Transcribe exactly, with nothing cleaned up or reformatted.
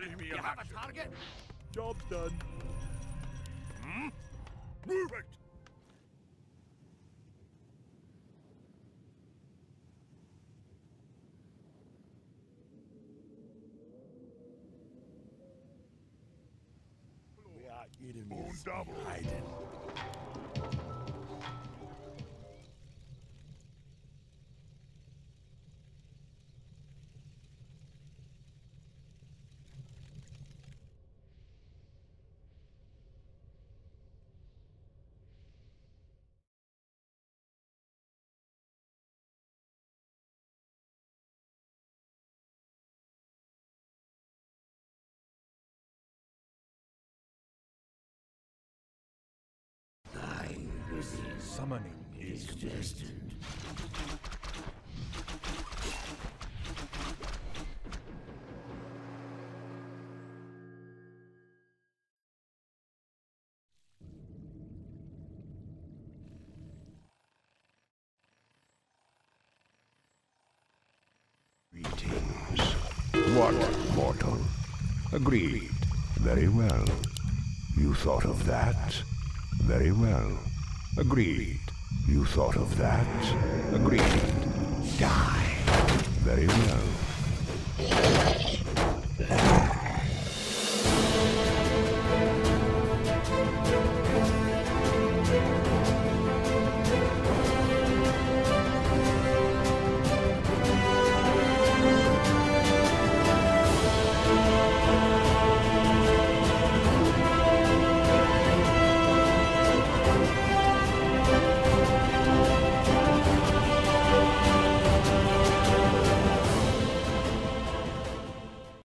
see me You in have a action. target? Job done. Hmm? Move it! We are enemies Moon double. hiding. Summoning is destined. Greetings. What, mortal? Agreed. Very well. You thought of that? Very well. Agreed. You thought of that? Agreed.